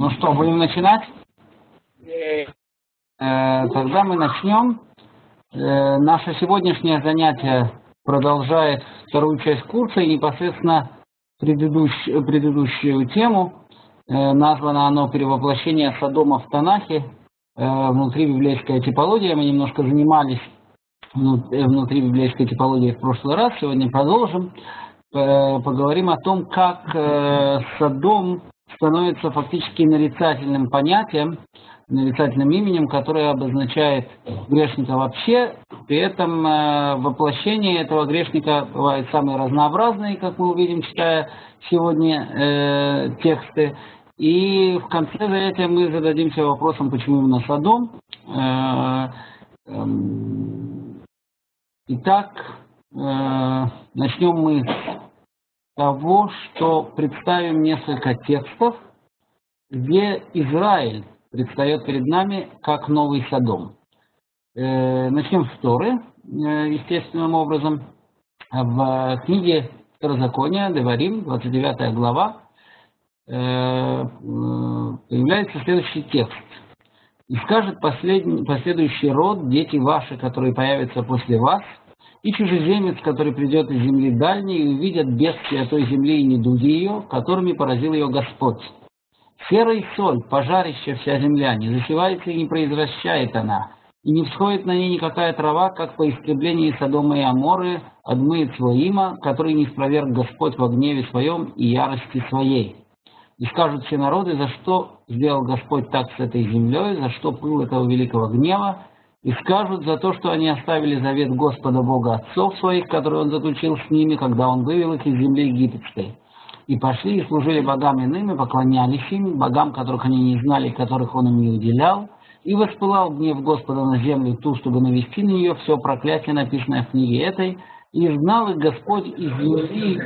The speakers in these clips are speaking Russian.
Ну что, будем начинать? Тогда мы начнем. Наше сегодняшнее занятие продолжает вторую часть курса и непосредственно предыдущую тему. Названо оно «Перевоплощение Содома в Танахе», внутри библейская типология. Мы немножко занимались внутри библейской типологии в прошлый раз. Сегодня продолжим. Поговорим о том, как Содом становится фактически нарицательным понятием, нарицательным именем, которое обозначает грешника вообще. При этом воплощение этого грешника бывает самые разнообразные, как мы увидим, читая сегодня тексты. И в конце занятия мы зададимся вопросом, почему именно Содом. Итак, начнем мы с того, что представим несколько текстов, где Израиль предстает перед нами как новый Содом. Начнем с Торы, естественным образом. В книге Второзакония, Деварим, 29 глава, появляется следующий текст. «И скажет последующий род, дети ваши, которые появятся после вас, и чужеземец, который придет из земли дальней, и увидят бедствия той земли и недуги ее, которыми поразил ее Господь. Серой соль, пожарища вся земля, не засевается и не произвращает она, и не всходит на ней никакая трава, как по истреблении Содома и Аморы отмыет свое имя, который не спроверг Господь во гневе своем и ярости своей. И скажут все народы, за что сделал Господь так с этой землей, за что пыл этого великого гнева, и скажут за то, что они оставили завет Господа Бога отцов своих, который Он заключил с ними, когда Он вывел их из земли египетской. И пошли и служили богам иным, и поклонялись им, богам, которых они не знали, которых Он им не уделял. И воспылал гнев Господа на землю ту, чтобы навести на нее все проклятие, написанное в книге этой. И знал их Господь из земли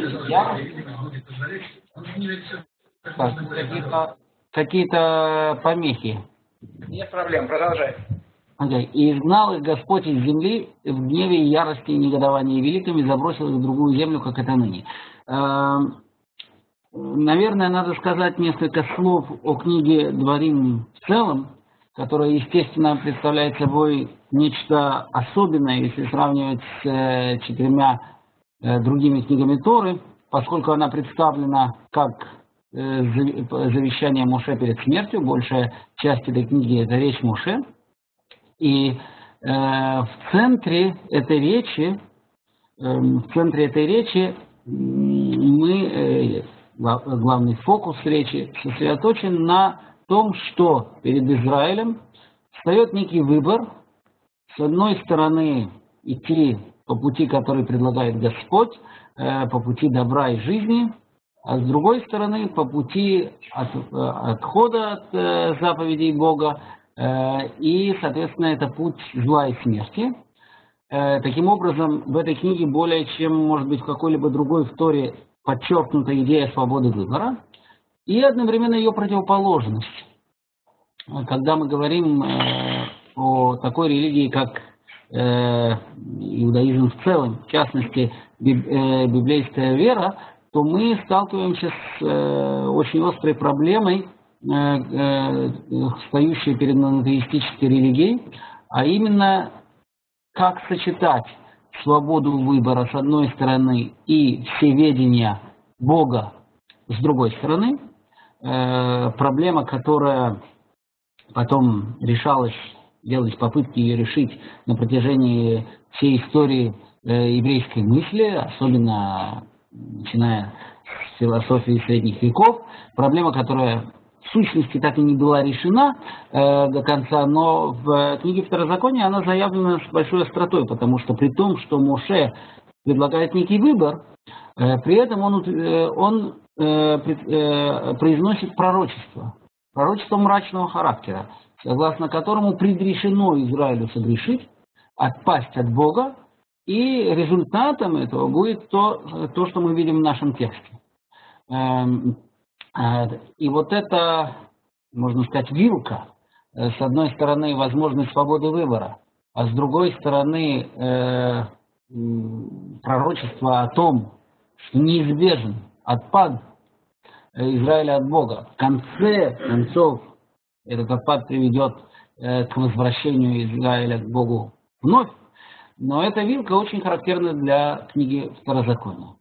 какие-то помехи. Нет проблем, продолжай. И изгнал их Господь из земли в гневе и ярости и негодовании великом, и забросил их в другую землю, как это ныне. Наверное, надо сказать несколько слов о книге Дворим в целом, которая, естественно, представляет собой нечто особенное, если сравнивать с 4 другими книгами Торы, поскольку она представлена как завещание Моше перед смертью. Большая часть этой книги – это речь Моше. И в центре этой речи главный фокус речи сосредоточен на том, что перед Израилем встает некий выбор. С одной стороны, идти по пути, который предлагает Господь, по пути добра и жизни, а с другой стороны, по пути отхода от заповедей Бога, и, соответственно, это путь зла и смерти. Таким образом, в этой книге более чем, может быть, в какой-либо другой в Торе подчеркнута идея свободы выбора и одновременно ее противоположность. Когда мы говорим о такой религии, как иудаизм в целом, в частности, библейская вера, то мы сталкиваемся с очень острой проблемой, встающей перед монотеистической религией, а именно, как сочетать свободу выбора с одной стороны и всеведение Бога с другой стороны. Проблема, которая потом решалась, делались попытки ее решить на протяжении всей истории еврейской мысли, особенно начиная с философии средних веков. Проблема, которая в сущности так и не была решена до конца, но в книге Второзакония она заявлена с большой остротой, потому что при том, что Моше предлагает некий выбор, при этом он произносит пророчество мрачного характера, согласно которому предрешено Израилю согрешить, отпасть от Бога, и результатом этого будет то, что мы видим в нашем тексте. И вот это, можно сказать, вилка. С одной стороны, возможность свободы выбора, а с другой стороны, пророчество о том, что неизбежен отпад Израиля от Бога. В конце концов, этот отпад приведет к возвращению Израиля к Богу вновь. Но эта вилка очень характерна для книги Второзакония.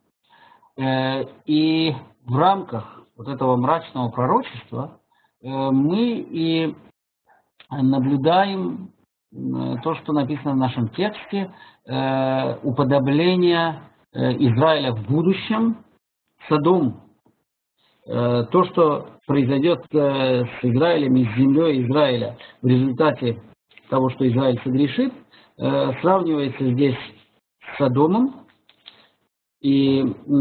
И в рамках вот этого мрачного пророчества мы и наблюдаем то, что написано в нашем тексте, уподобление Израиля в будущем Содому. То, что произойдет с Израилем и с землей Израиля в результате того, что Израиль согрешит, сравнивается здесь с Содомом. И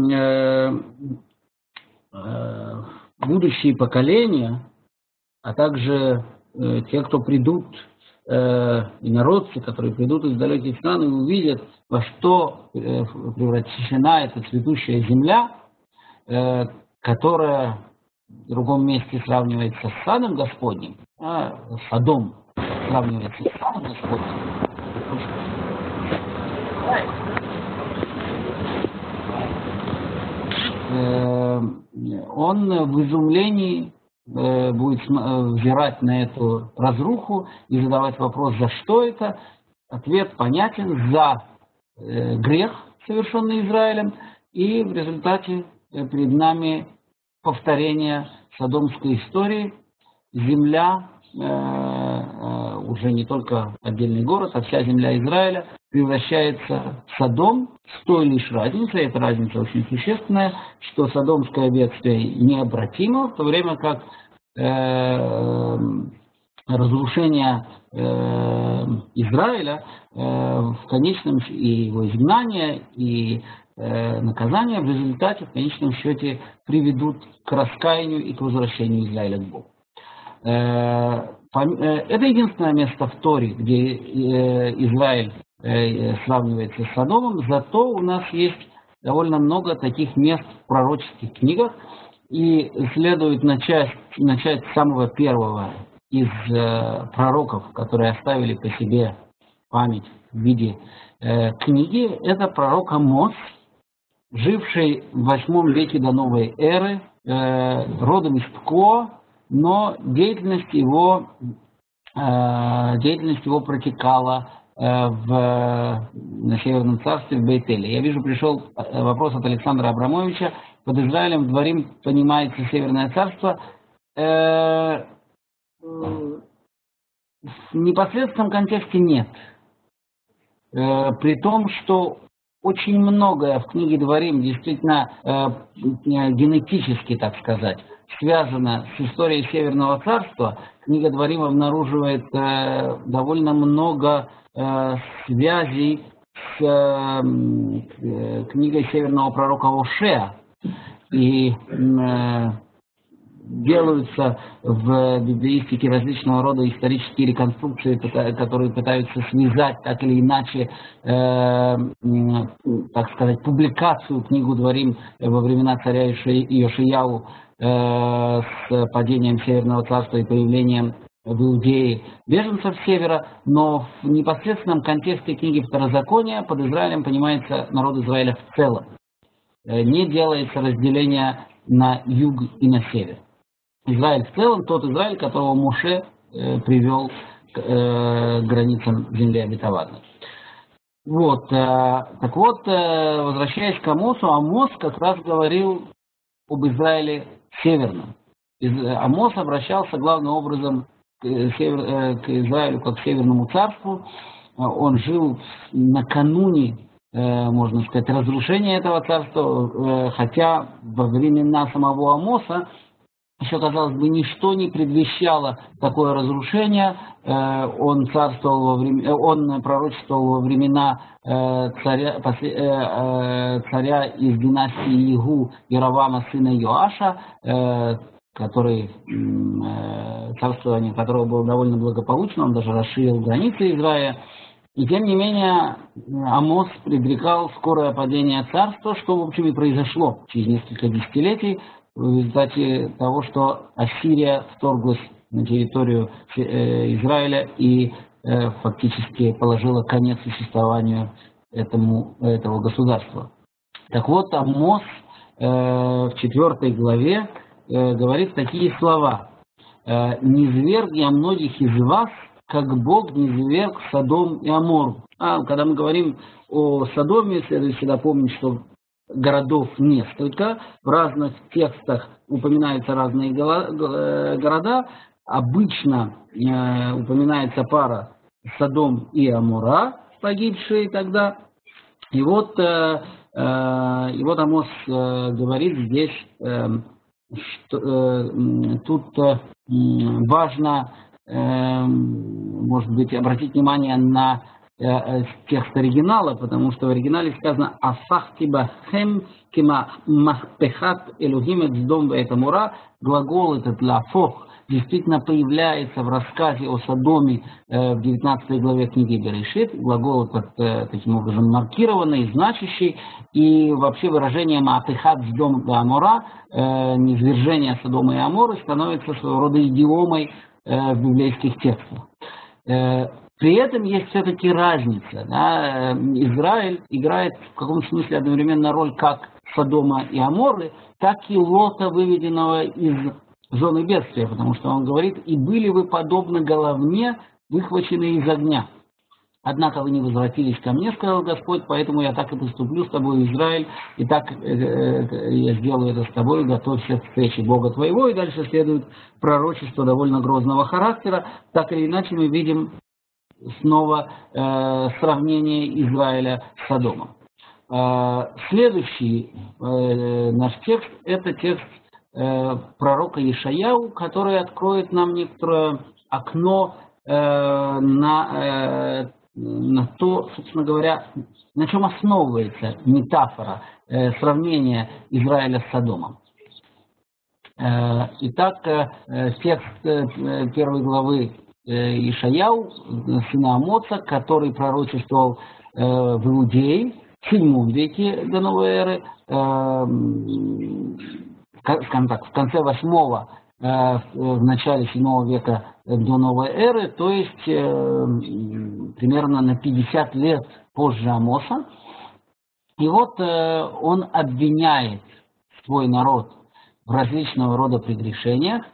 будущие поколения, а также те, кто придут, инородцы, которые придут из далеких стран и увидят, во что превращена эта цветущая земля, которая в другом месте сравнивается с садом Господним, а Содом сравнивается с садом Господним. Он в изумлении будет взирать на эту разруху и задавать вопрос, за что это. Ответ понятен: за грех, совершенный Израилем, и в результате перед нами повторение содомской истории. Земля, уже не только отдельный город, а вся земля Израиля превращается в Содом с той лишь разницей, эта разница очень существенная, что содомское бедствие необратимо, в то время как разрушение Израиля в конечном и его изгнание и наказание в результате в конечном счете приведут к раскаянию и к возвращению Израиля к Богу. Это единственное место в Торе, где Израиль сравнивается с Содомом, зато у нас есть довольно много таких мест в пророческих книгах, и следует начать с самого первого из пророков, которые оставили по себе память в виде книги. Это пророк Амос, живший в 8 веке до новой эры, родом из Ткоа, но деятельность его протекала на Северном царстве в Бейт-Эле. Я вижу, пришел вопрос от Александра Абрамовича. Под Израилем дворим понимается Северное царство. В непосредственном контексте нет. При том, что очень многое в книге Дворим действительно генетически, так сказать, связано с историей Северного царства. Книга Дворим обнаруживает довольно много связей с книгой северного пророка Ошея. И делаются в библеистике различного рода исторические реконструкции, которые пытаются связать так или иначе, так сказать, публикацию книгу Дворим во времена царя Йошияу с падением Северного царства и появлением в Иудее беженцев севера, но в непосредственном контексте книги Второзакония под Израилем понимается народ Израиля в целом. Не делается разделение на юг и на север. Израиль в целом тот Израиль, которого Моше привел к границам земли обетованной. Вот. Так вот, возвращаясь к Амосу, Амос как раз говорил об Израиле северном. Амос обращался главным образом к Израилю как к Северному царству. Он жил накануне, можно сказать, разрушения этого царства, хотя во времена самого Амоса еще, казалось бы, ничто не предвещало такое разрушение. Он пророчествовал во времена царя из династии Иегу Яровама, сына Йоаша, царствование которого было довольно благополучно, он даже расширил границы Израиля. И тем не менее Амос предрекал скорое падение царства, что, в общем, и произошло через несколько десятилетий в результате того, что Ассирия вторглась на территорию Израиля и фактически положила конец существованию этого государства. Так вот, Амос в 4 главе говорит такие слова. «Низвергни я многих из вас, как Бог низверг Содом и Амор». Когда мы говорим о Содоме, следует всегда помнить, что городов несколько. В разных текстах упоминаются разные города. Обычно упоминается пара Содом и Амора, погибшие тогда. И вот Амос говорит здесь, что тут важно, может быть, обратить внимание на текст оригинала, потому что в оригинале сказано «Асахти бахем кима махпехат элухим эт Сдом вэт Амора». Глагол этот «лафох» действительно появляется в рассказе о Содоме в 19 главе книги Берешит. Глагол этот таким образом маркированный, значащий, и вообще выражение «Маапехат Сдом вэт Амора», низвержение Содома и Аморы, становится своего рода идиомой в библейских текстах. При этом есть все-таки разница. Да? Израиль играет в каком-то смысле одновременно роль как Содома и Аморы, так и Лота, выведенного из зоны бедствия, потому что он говорит: «И были вы подобны головне, выхваченной из огня. Однако вы не возвратились ко мне, сказал Господь, поэтому я так и поступлю с тобой, Израиль, и так я сделаю это с тобой, готовься к встрече Бога твоего». И дальше следует пророчество довольно грозного характера. Так или иначе мы видим снова сравнение Израиля с Содомом. Следующий наш текст – это текст пророка Ишаяу, который откроет нам некоторое окно на то, собственно говоря, на чем основывается метафора сравнения Израиля с Содомом. Итак, текст первой главы Ишаяу, сына Амоца, который пророчествовал в Иудее в VII веке до новой эры, скажем так, в конце 8-го, в начале 7 века до новой эры, то есть примерно на 50 лет позже Амоса. И вот он обвиняет свой народ в различного рода прегрешениях,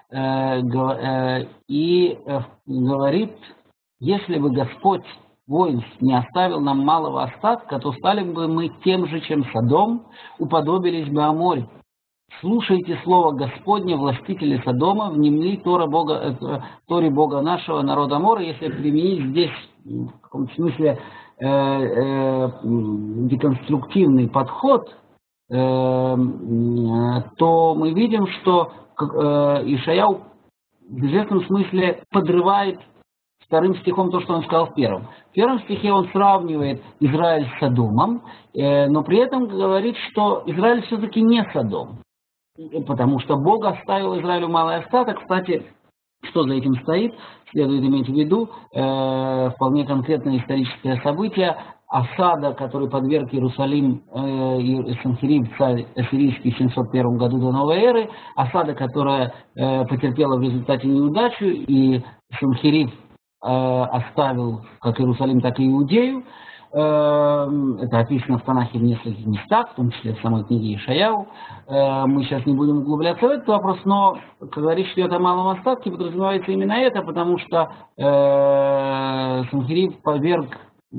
и говорит: если бы Господь воинств не оставил нам малого остатка, то стали бы мы тем же, чем Содом, уподобились бы Аморе. Слушайте слово Господне, властители Содома, внемли Торе Бога нашего, народа Амора. Если применить здесь в каком-то смысле деконструктивный подход, то мы видим, что Ишаяу в известном смысле подрывает вторым стихом то, что он сказал в первом. В первом стихе он сравнивает Израиль с Содомом, но при этом говорит, что Израиль все-таки не Содом, потому что Бог оставил Израилю малый остаток. Кстати, что за этим стоит, следует иметь в виду вполне конкретное историческое событие. Осада, который подверг Иерусалим Санхериб, царь ассирийский, в 701 году до новой эры, осада, которая потерпела в результате неудачу, и Санхериб оставил как Иерусалим, так и Иудею. Это описано в Танахе в нескольких местах, в том числе в самой книге Ишаяу. Мы сейчас не будем углубляться в этот вопрос, но когда речь идет о малом остатке, подразумевается именно это, потому что Санхериб поверг,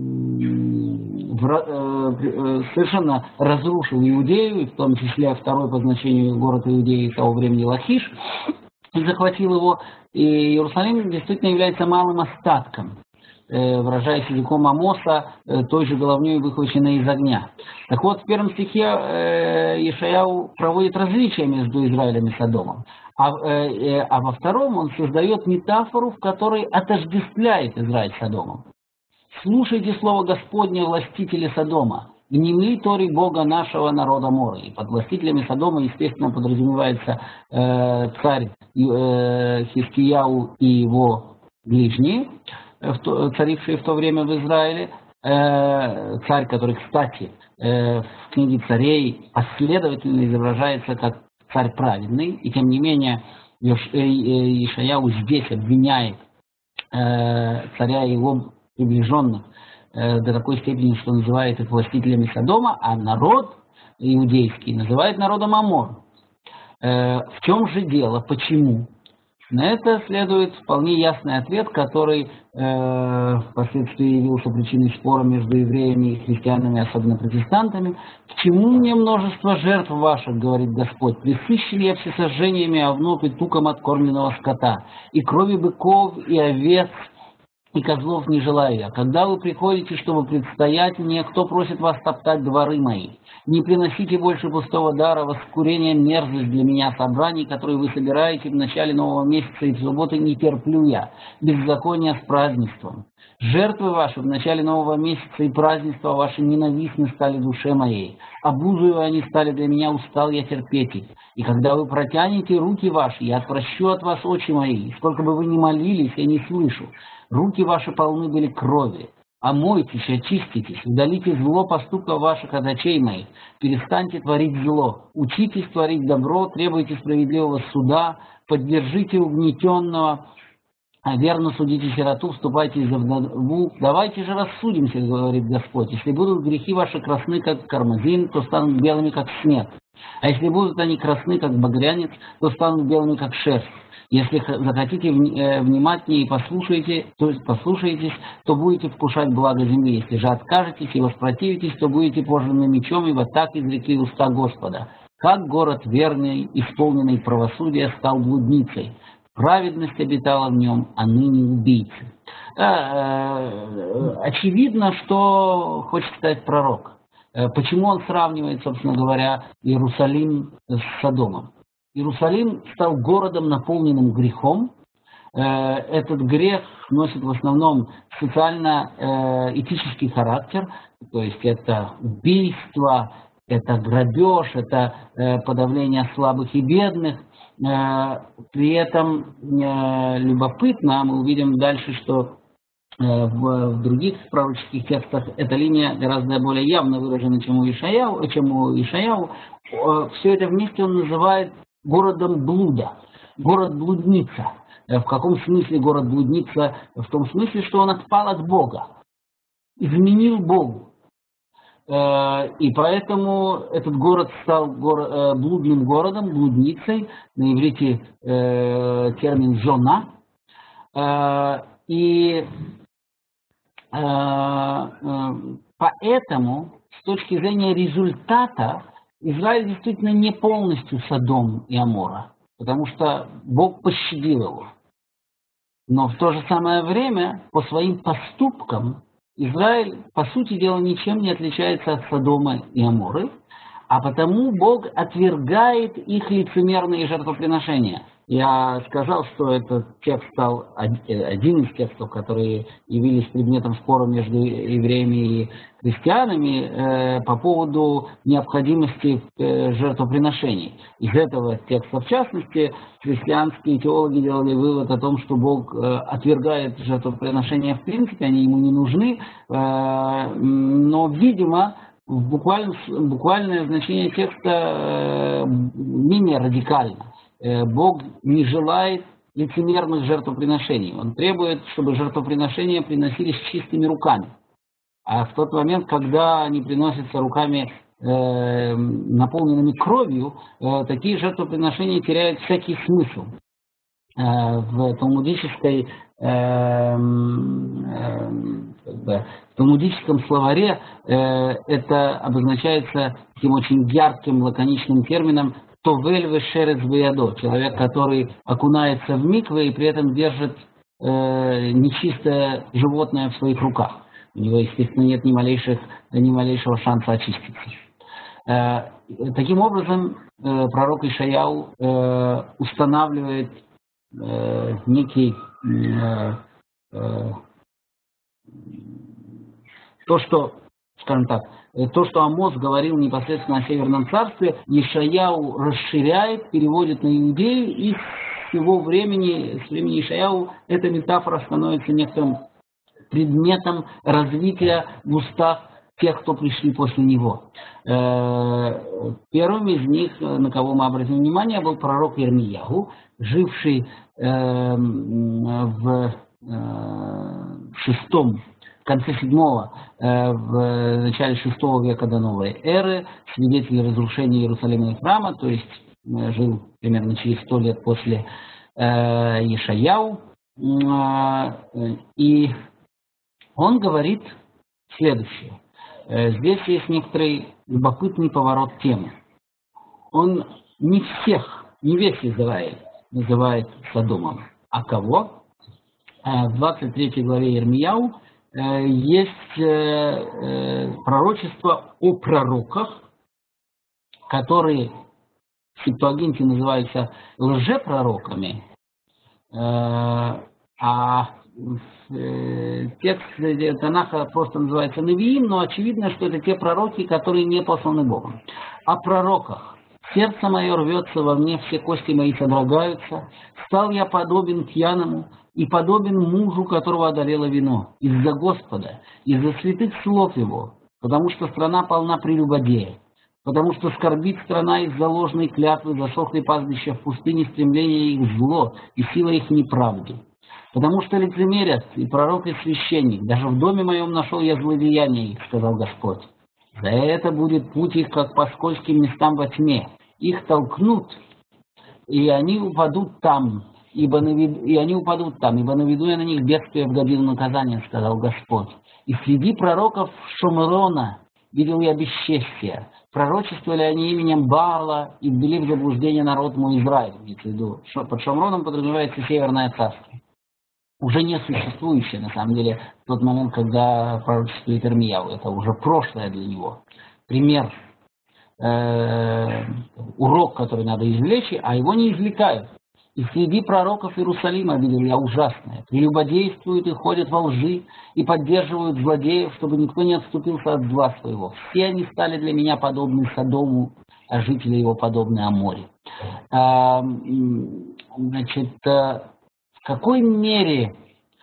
совершенно разрушил Иудею, и в том числе второй по значению город Иудеи того времени Лахиш, и захватил его. И Иерусалим действительно является малым остатком, выражаясь языком Амоса, той же головней, выхваченной из огня. Так вот, в первом стихе Ишаяу проводит различия между Израилем и Содомом, а во втором он создает метафору, в которой отождествляет Израиль с Содомом. «Слушайте слово Господне, властители Содома, внемли Торе Бога нашего, народа Амора». И под властителями Содома, естественно, подразумевается царь Хискияу и его ближние, царившие в то время в Израиле. Царь, который, кстати, в книге царей последовательно изображается как царь праведный, и тем не менее Ишаяу здесь обвиняет царя и его приближенных до такой степени, что называет их властителями Содома, а народ иудейский называет народом Амор. В чем же дело? Почему? На это следует вполне ясный ответ, который впоследствии явился причиной спора между евреями и христианами, особенно протестантами. «К чему мне множество жертв ваших, говорит Господь, пресыщен я всесожжениями овнов и туком откормленного скота, и крови быков, и овец, и козлов не желаю я. Когда вы приходите, чтобы предстоять мне, кто просит вас топтать дворы мои? Не приносите больше пустого дара, воскурение мерзость для меня собраний, которые вы собираете в начале нового месяца, и в субботы не терплю я, беззаконие с празднеством. Жертвы ваши в начале нового месяца и празднества ваши ненавистны стали душе моей. Обузою они стали для меня, устал я терпеть их. И когда вы протянете руки ваши, я отвращу от вас очи мои. Сколько бы вы ни молились, я не слышу. Руки ваши полны были крови. Омойтесь, очиститесь, удалите зло поступков ваших от очей моих. Перестаньте творить зло. Учитесь творить добро, требуйте справедливого суда, поддержите угнетенного, верно судите сироту, вступайте за вдову. Давайте же рассудимся, говорит Господь. Если будут грехи ваши красны, как кармазин, то станут белыми, как снег. А если будут они красны, как багрянец, то станут белыми, как шерсть. Если захотите внимательнее и послушаетесь, то будете вкушать благо земли. Если же откажетесь и воспротивитесь, то будете пожраны мечом, ибо так изрекли уста Господа. Как город верный, исполненный правосудия, стал блудницей. Праведность обитала в нем, а ныне убийцы. Очевидно, что хочет сказать пророк. Почему он сравнивает, собственно говоря, Иерусалим с Содомом? Иерусалим стал городом, наполненным грехом. Этот грех носит в основном социально-этический характер, то есть это убийство, это грабеж, это подавление слабых и бедных. При этом любопытно, мы увидим дальше, что в других пророческих текстах эта линия гораздо более явно выражена, чем у Ишаяу. Все это вместе он называет городом блуда, город-блудница. В каком смысле город-блудница? В том смысле, что он отпал от Бога, изменил Богу. И поэтому этот город стал блудным городом, блудницей, на иврите термин «зона». И поэтому, с точки зрения результата, Израиль действительно не полностью Содом и Амора, потому что Бог пощадил его. Но в то же самое время, по своим поступкам, Израиль, по сути дела, ничем не отличается от Содома и Аморы, а потому Бог отвергает их лицемерные жертвоприношения. Я сказал, что этот текст стал один из текстов, которые явились предметом спора между евреями и христианами по поводу необходимости жертвоприношений. Из этого текста, в частности, христианские теологи делали вывод о том, что Бог отвергает жертвоприношения в принципе, они ему не нужны, но, видимо, буквальное значение текста менее радикально. Бог не желает лицемерных жертвоприношений. Он требует, чтобы жертвоприношения приносились чистыми руками. А в тот момент, когда они приносятся руками, наполненными кровью, такие жертвоприношения теряют всякий смысл. В талмудическом словаре это обозначается таким очень ярким, лаконичным термином «товель вешерец беядо», человек, который окунается в микве и при этом держит нечистое животное в своих руках. У него, естественно, нет ни малейшего шанса очиститься. Таким образом, пророк Ишаяу устанавливает некий то, что Амос говорил непосредственно о Северном царстве, Ишаяу расширяет, переводит на Иудею, и с времени Ишаяу эта метафора становится некоторым предметом развития в устах тех, кто пришли после него. Первым из них, на кого мы обратим внимание, был пророк Ирмияху, живший в конце 7-го, в начале 6 века до новой эры, свидетель разрушения Иерусалима и храма, то есть жил примерно через 100 лет после Ешаяу. И он говорит следующее. Здесь есть некоторый любопытный поворот темы. Он не весь Израиль называет Содомом. А кого? В 23 главе Ирмияу есть пророчество о пророках, которые в Септуагинте называются лжепророками, а текст Танаха просто называется Невиим, но очевидно, что это те пророки, которые не посланы Богом. О пророках. Сердце мое рвется во мне, все кости мои содрогаются. Стал я подобен пьяному и подобен мужу, которого одолело вино. Из-за Господа, из-за святых слов его, потому что страна полна прелюбодея. Потому что скорбит страна из-за ложной клятвы, засохли пастбища в пустыне, стремление их зло и сила их неправды. Потому что лицемерят и пророк, и священник. Даже в доме моем нашел я злодеяние их, сказал Господь. За это будет путь их, как по скользким местам во тьме. Их толкнут, и они упадут там, ибо наведу я на них бедствие в годину наказания, сказал Господь. И среди пророков Шомрона видел я бесчестие. Пророчествовали они именем Баала и ввели в заблуждение народ мой Израиль. Под Шомроном подразумевается Северное царство. Уже не существующее, на самом деле, в тот момент, когда пророчествует Ирмияу. Это уже прошлое для него. Пример, урок, который надо извлечь, а его не извлекают. И среди пророков Иерусалима видел я ужасное. Прелюбодействуют и ходят во лжи, и поддерживают злодеев, чтобы никто не отступился от зла своего. Все они стали для меня подобны Содому, а жители его подобны Аморе. Значит, в какой мере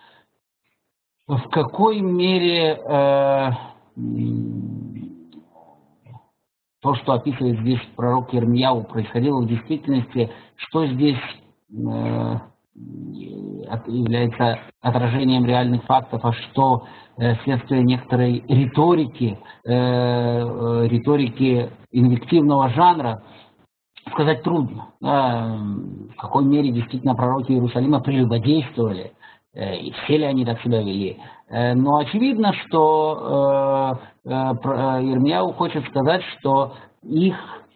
то, что описывает здесь пророк Ирмияу, происходило в действительности, что здесь является отражением реальных фактов, а что следствие некоторой риторики инвективного жанра, сказать трудно. В какой мере действительно пророки Иерусалима прелюбодействовали, и все ли они так себя вели. Но очевидно, что Ирмияу хочет сказать, что их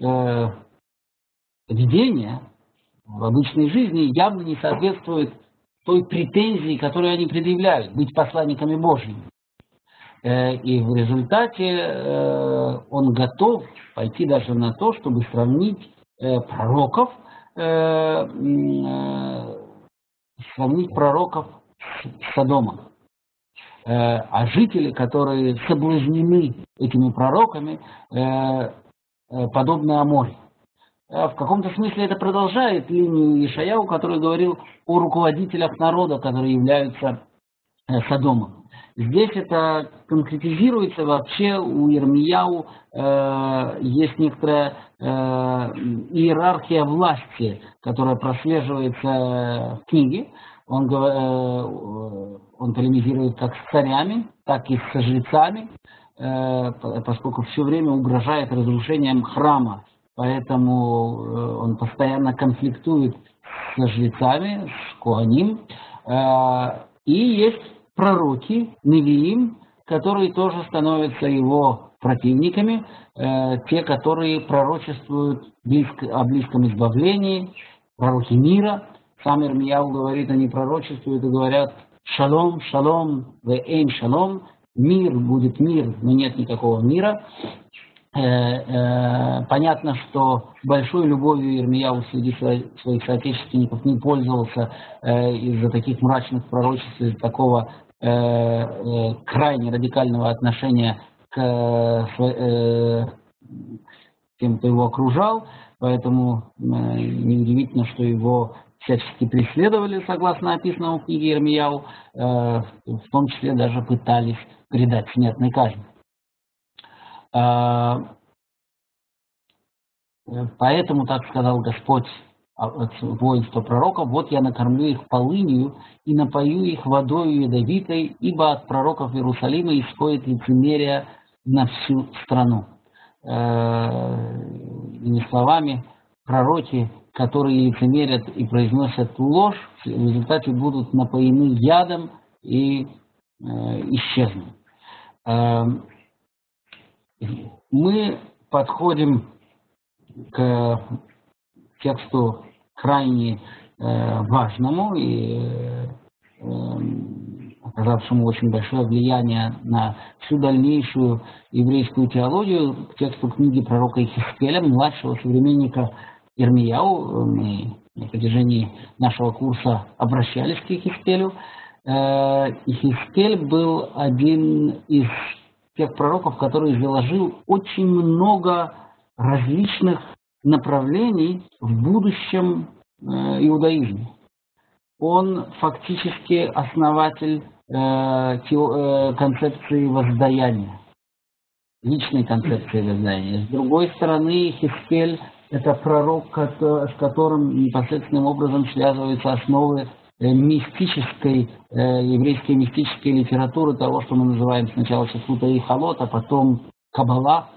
поведение в обычной жизни явно не соответствует той претензии, которую они предъявляют, быть посланниками Божьими. И в результате он готов пойти даже на то, чтобы сравнить пророков с Содомом. А жители, которые соблазнены этими пророками, подобны Аморе. В каком-то смысле это продолжает линию Ешаяу, который говорил о руководителях народа, которые являются Содомом. Здесь это конкретизируется. Вообще у Ирмияу есть некоторая иерархия власти, которая прослеживается в книге. Он полемизирует как с царями, так и с жрецами, поскольку все время угрожает разрушением храма. Поэтому он постоянно конфликтует с жрецами, с коаним. И есть пророки, Невиим, которые тоже становятся его противниками, те, которые пророчествуют о близком избавлении, пророки мира. Сам Ирмияу говорит, они пророчествуют и говорят «Шалом, шалом, вэйн шалом», мир будет мир, но нет никакого мира. Понятно, что большой любовью Ирмияу среди своих соотечественников не пользовался из-за таких мрачных пророчеств, из-за такого крайне радикального отношения к тем, кто его окружал, поэтому неудивительно, что его всячески преследовали, согласно описанному в книге Ирмияу, в том числе даже пытались предать смертной казни. Поэтому, так сказал Господь воинство пророков, вот я накормлю их полынью и напою их водою ядовитой, ибо от пророков Иерусалима исходит лицемерие на всю страну. Иными словами, пророки, которые лицемерят и произносят ложь, в результате будут напоены ядом и исчезнут. Мы подходим к тексту крайне важному и оказавшему очень большое влияние на всю дальнейшую еврейскую теологию, к тексту книги пророка Ихескеля, младшего современника Ирмияу. Мы на протяжении нашего курса обращались к Ихескелю. Ихескель был один из тех пророков, который заложил очень много различных направлений в будущем иудаизме. Он фактически основатель концепции воздаяния, личной концепции воздаяния. С другой стороны, Ихескель – это пророк, с которым непосредственным образом связываются основы мистической, еврейской мистической литературы, того, что мы называем сначала Шифута и Халот, а потом Каббала,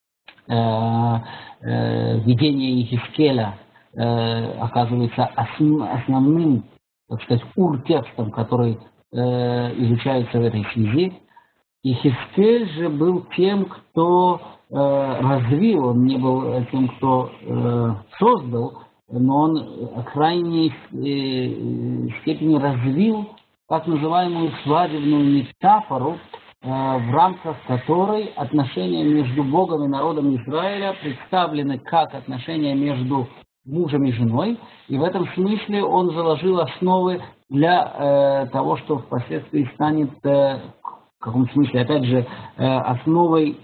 видение Ихескеля оказывается основным, так сказать, уртекстом, который изучается в этой связи. Ихескель же был тем, кто развил, он не был тем, кто создал, но он в крайней степени развил так называемую свадебную метафору, в рамках которой отношения между Богом и народом Израиля представлены как отношения между мужем и женой, и в этом смысле он заложил основы для того, что впоследствии станет, в каком смысле, опять же, основой,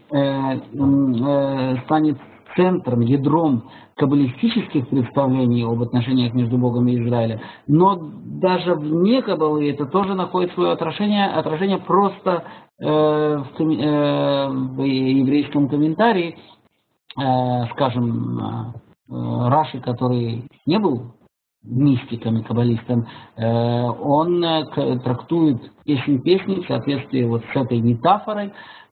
станет центром, ядром каббалистических представлений об отношениях между Богом и Израилем. Но даже вне Каббалы это тоже находит свое отражение просто в еврейском комментарии, скажем, Раши, который не был мистиком и каббалистом, он трактует песни в соответствии вот с этой метафорой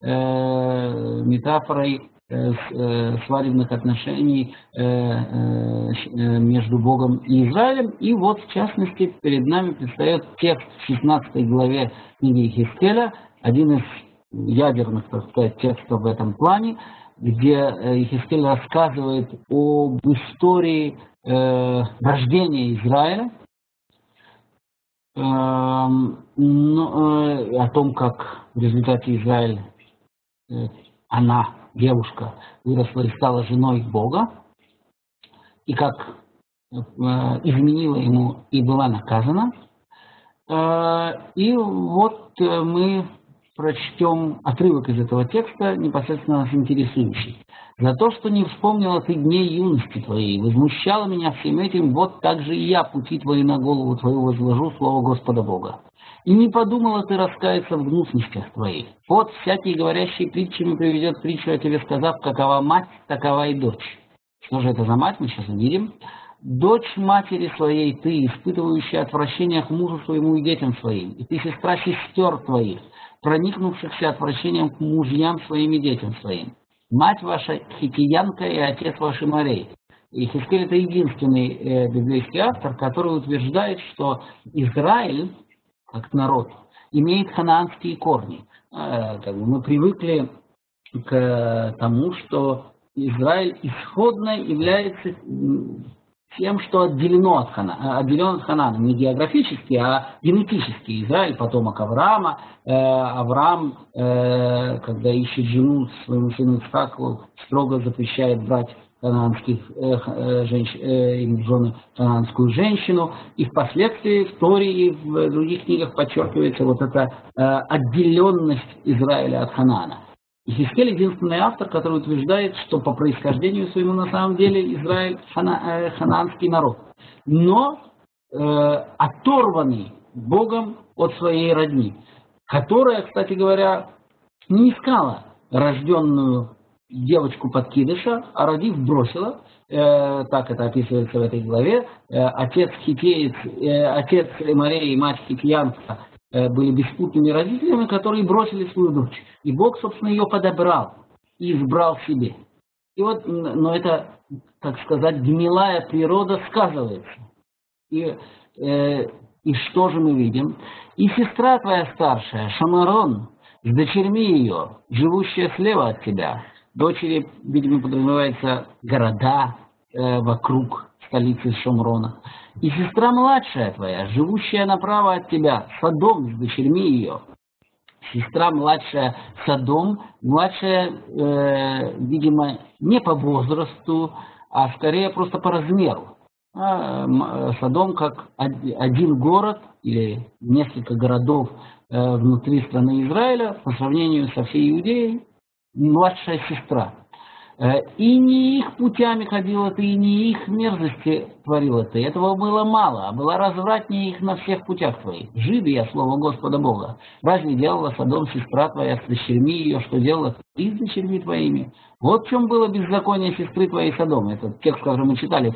свадебных отношений между Богом и Израилем. И вот, в частности, перед нами предстает текст в 16 главе книги Ихескеля, один из ядерных, так сказать, текстов в этом плане, где Ихескель рассказывает об истории рождения Израиля, о том, как в результате Израиль, девушка, выросла и стала женой Бога, и как изменила ему и была наказана. И вот мы прочтем отрывок из этого текста, непосредственно нас интересующий. «За то, что не вспомнила ты дней юности твоей, возмущала меня всем этим, вот так же и я пути твои на голову твою возложу, слово Господа Бога. И не подумала ты раскаяться в гнусностях твоих. Вот всякий, говорящий притчами, приведет притчу о тебе, сказав, какова мать, такова и дочь». Что же это за мать, мы сейчас увидим. «Дочь матери своей ты, испытывающая отвращение к мужу своему и детям своим, и ты сестра сестер твоих, проникнувшихся отвращением к мужьям своим и детям своим. Мать ваша хитиянка и отец ваш Имарей». Ихескель – это единственный библейский автор, который утверждает, что Израиль, как народ, имеет ханаанские корни. Мы привыкли к тому, что Израиль исходно является тем, что отделен от Ханаана, не географически, а генетически. Израиль – потомок Авраама. Авраам, когда ищет жену своему сыну Ицхаку, строго запрещает брать ханаанских женщин, жены ханаанскую женщину. И впоследствии в Торе и в других книгах подчеркивается вот эта отделенность Израиля от Ханаана. Ихескель единственный автор, который утверждает, что по происхождению своему на самом деле Израиль ханаанский народ, но оторванный Богом от своей родни, которая, кстати говоря, не искала рожденную девочку подкидыша, а родив бросила. Так это описывается в этой главе. Отец Эмарей и мать Хитьянка были беспутными родителями, которые бросили свою дочь. И Бог, собственно, ее подобрал и избрал себе. И вот, но это так сказать, гнилая природа сказывается. И что же мы видим? И сестра твоя старшая, Шомрон, с дочерьми ее, живущая слева от тебя. Дочери, видимо, подразумеваются города вокруг столицы Шомрона. И сестра младшая твоя, живущая направо от тебя, Содом с дочерьми ее. Сестра младшая Содом, младшая, видимо, не по возрасту, а скорее просто по размеру. Содом как один город или несколько городов внутри страны Израиля по сравнению со всей Иудеей, младшая сестра. И не их путями ходила ты, и не их мерзости творила ты. Этого было мало, а была развратнее их на всех путях твоих. Жиды я, слово Господа Бога. Разве делала Содом сестра твоя с дочерьми ее, что делала ты с дочерьми твоими? Вот в чем было беззаконие сестры твоей Содома. Это текст, который мы читали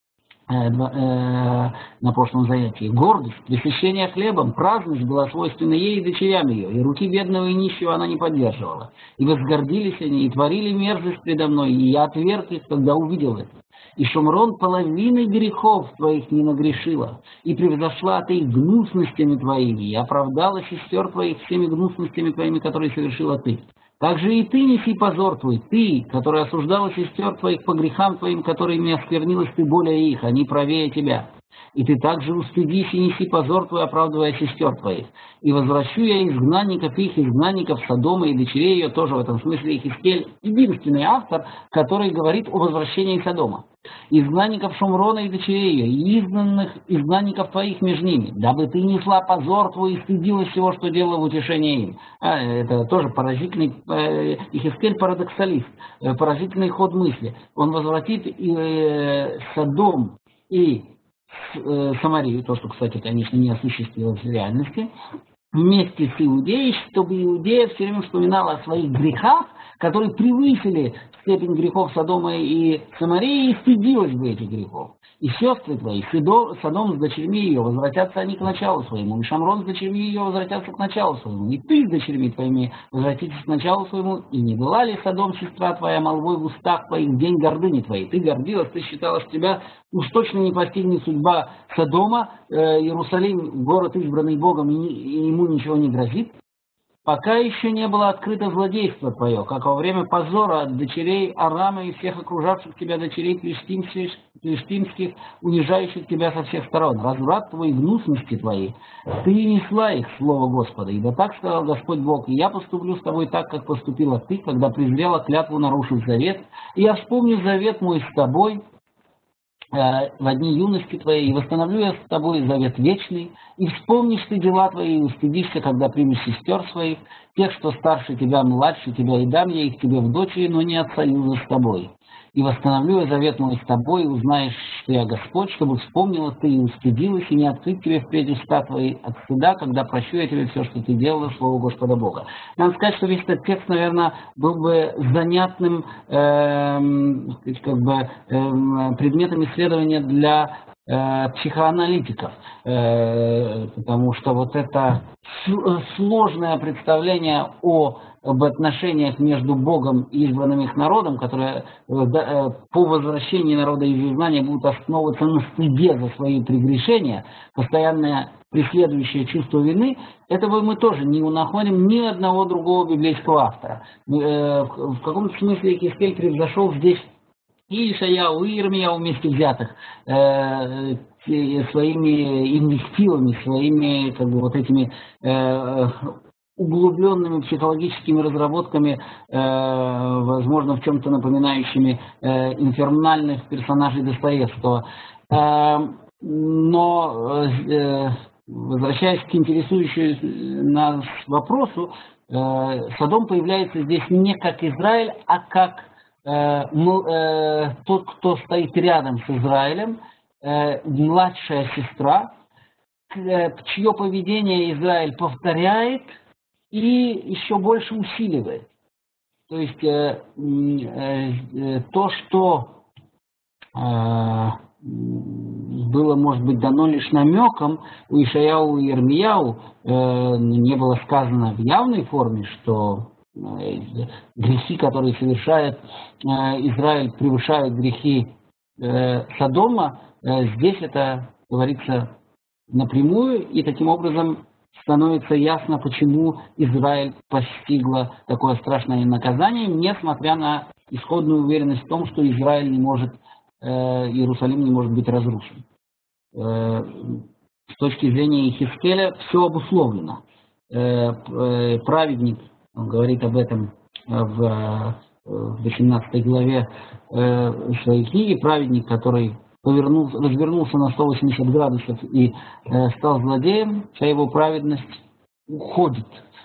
на прошлом занятии. Гордость, пресыщение хлебом, праздность была свойственна ей и дочерям ее, и руки бедного и нищего она не поддерживала. И возгордились они, и творили мерзость предо мной, и я отверг их, когда увидел это. И Шомрон половины грехов твоих не нагрешила, и превзошла ты их гнусностями твоими, и оправдала сестер твоих всеми гнусностями твоими, которые совершила ты. Также и ты неси позор твой, ты, который осуждала сестер твоих по грехам твоим, которыми осквернилась ты более их, они правее тебя. И ты также устыдись и неси позор твой, оправдывая сестер твоих. И возвращу я изгнанников их, изгнанников Содома и дочерей ее, тоже в этом смысле Ихискель, единственный автор, который говорит о возвращении Содома. Изгнанников Шомрона и дочерей ее, и изгнанных изгнанников твоих между ними, дабы ты несла позор твой и стыдилась всего, что делала в утешение им. Это тоже поразительный, Ихискель парадоксалист, поразительный ход мысли. Он возвратит Содом и Самарию, то, что, кстати, конечно, не осуществилось в реальности, вместе с Иудеей, чтобы Иудея все время вспоминала о своих грехах, которые превысили степень грехов Содома и Самарии, и стыдилась бы этих грехов. И сестры твои, Содом с дочерьми ее, возвратятся они к началу своему, и Шомрон с дочерьми ее возвратятся к началу своему, и ты с дочерьми твоими возвратитесь к началу своему, и не была ли Содом, сестра твоя, молвой в устах твоих в день гордыни твоей? Ты гордилась, ты считала, что тебя уж точно не постигнет судьба Содома, Иерусалим, город, избранный Богом, и ему ничего не грозит. Пока еще не было открыто злодейство твое, как во время позора от дочерей Арама и всех окружавших тебя дочерей плештимских, унижающих тебя со всех сторон. Разврат твой и гнусности твои. Ты несла их, слово Господа, ибо так сказал Господь Бог, и я поступлю с тобой так, как поступила ты, когда презрела клятву, нарушив завет, и я вспомню завет мой с тобой в дни юности твоей, и восстановлю я с тобой завет вечный, и вспомнишь ты дела твои, и устыдишься, когда примешь сестер своих, тех, что старше тебя, младше тебя, и дам я их тебе в дочери, но не от союза с тобой. И восстановлю я завет мой с тобой, и узнаешь, что я Господь, чтобы вспомнила ты и устыдилась, и не открыть тебе впредь уста твои от стыда, когда прощу я тебе все, что ты делала, слово Господа Бога. Надо сказать, что весь этот текст, наверное, был бы занятным предметом исследования для психоаналитиков, потому что вот это сложное представление об отношениях между Богом и избранным их народом, которые по возвращении народа из изгнания будут основываться на стыде за свои прегрешения, постоянное преследующее чувство вины, этого мы тоже не находим ни одного другого библейского автора. В каком-то смысле Ихискель превзошел здесь и Ишаяу, и Ирмияу вместе взятых своими инвективами, своими вот этими углубленными психологическими разработками, возможно, в чем-то напоминающими инфернальных персонажей Достоевского. Но, возвращаясь к интересующему нас вопросу, Содом появляется здесь не как Израиль, а как тот, кто стоит рядом с Израилем, младшая сестра, чье поведение Израиль повторяет и еще больше усиливает. То есть то, что было, может быть, дано лишь намеком у Ишаяу и Ирмияу, не было сказано в явной форме, что грехи, которые совершает Израиль, превышают грехи Содома, здесь это говорится напрямую, и таким образом становится ясно, почему Израиль постигло такое страшное наказание, несмотря на исходную уверенность в том, что Израиль не может, Иерусалим не может быть разрушен. С точки зрения Ихискеля все обусловлено. Праведник, он говорит об этом в 18 главе своей книги, праведник, который развернулся на 180 градусов и стал злодеем, вся его праведность уходит,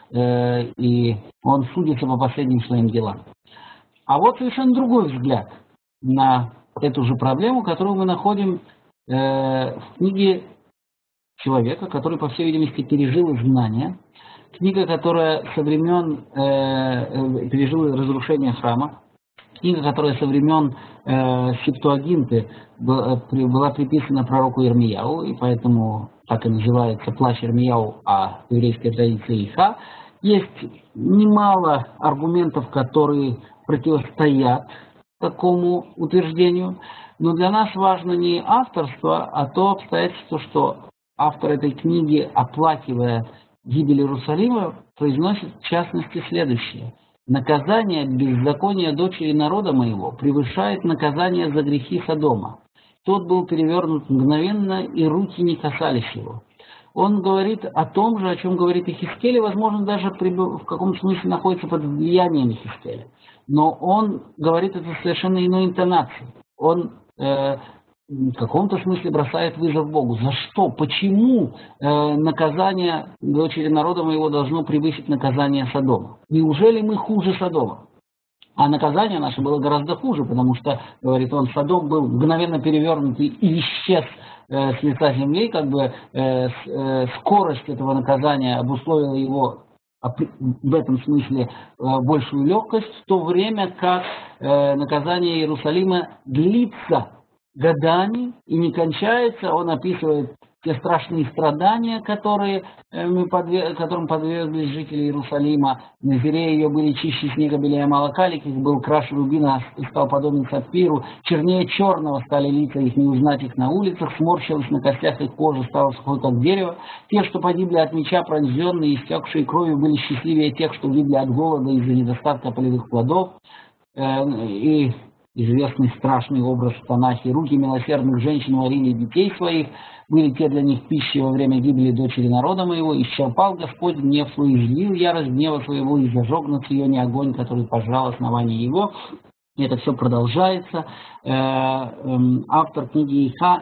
и он судится по последним своим делам. А вот совершенно другой взгляд на эту же проблему, которую мы находим в книге человека, который, по всей видимости, пережил изгнание. Книга, которая со времен пережила разрушение храма. Книга, которая со времен Септуагинты была приписана пророку Ирмияу, и поэтому так и называется «Плач Ирмияу» о еврейской традиции Иха. Есть немало аргументов, которые противостоят такому утверждению, но для нас важно не авторство, а то обстоятельство, что автор этой книги, оплакивая гибель Иерусалима, произносит в частности следующее: «Наказание беззакония дочери народа моего превышает наказание за грехи Содома. Тот был перевернут мгновенно, и руки не касались его». Он говорит о том же, о чем говорит Ихискель, и, возможно, даже в каком-то смысле находится под влиянием Ихискеля. Но он говорит это в совершенно иной интонации. Он в каком-то смысле бросает вызов Богу. За что? Почему наказание дочери народа моего должно превысить наказание Содома? Неужели мы хуже Содома? А наказание наше было гораздо хуже, потому что, говорит он, Содом был мгновенно перевернут и исчез с лица земли, как бы скорость этого наказания обусловила его в этом смысле большую легкость, в то время как наказание Иерусалима длится годами и не кончается. Он описывает те страшные страдания, которым подверглись жители Иерусалима. На зире ее были чище снега, белее молока, их был краше рубина и стал подобен сапфиру. Чернее черного стали лица их, не узнать их на улицах. Сморщилась на костях их кожа, стала сухой, как дерево. Те, что погибли от меча, пронзенные, истекшие кровью, были счастливее тех, что гибли от голода из-за недостатка полевых плодов. И известный страшный образ в Танахе: руки милосердных женщин варили детей своих, были те для них пищей во время гибели дочери народа моего. Исчерпал Господь гнев свой, излил ярость гнева своего, и зажег на Сионе огонь, который пожрал основание его. И это все продолжается. Автор книги Иха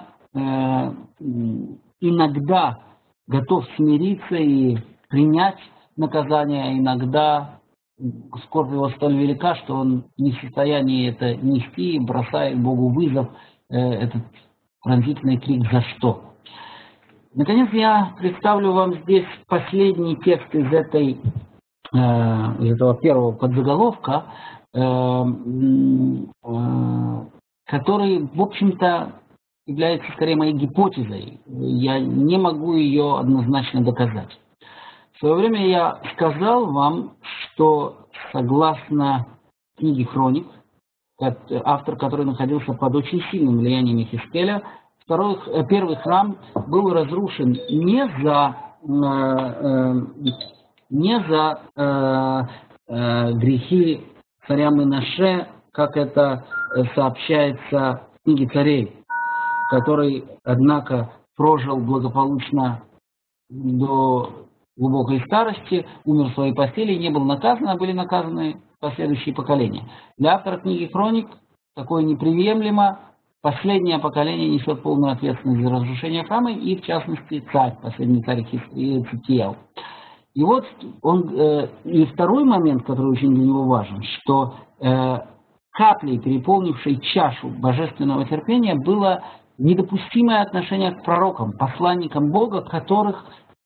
иногда готов смириться и принять наказание, а иногда скорбь его столь велика, что он не в состоянии это нести, и бросает Богу вызов, этот пронзительный крик «За что?». Наконец, я представлю вам здесь последний текст из этого первого подзаголовка, который, в общем-то, является скорее моей гипотезой. Я не могу ее однозначно доказать. В свое время я сказал вам, что согласно книге «Хроник», автор, который находился под очень сильным влиянием Ихискеля, первый храм был разрушен не за грехи царя Менаше, как это сообщается в книге Царей, который, однако, прожил благополучно до глубокой старости, умер в своей постели и не был наказан, а были наказаны последующие поколения. Для автора книги «Хроник» такое неприемлемо. Последнее поколение несет полную ответственность за разрушение храма, и, в частности, царь, последний царь Цидкияу. И вот и второй момент, который очень для него важен, что каплей, переполнившей чашу божественного терпения, было недопустимое отношение к пророкам, посланникам Бога, которых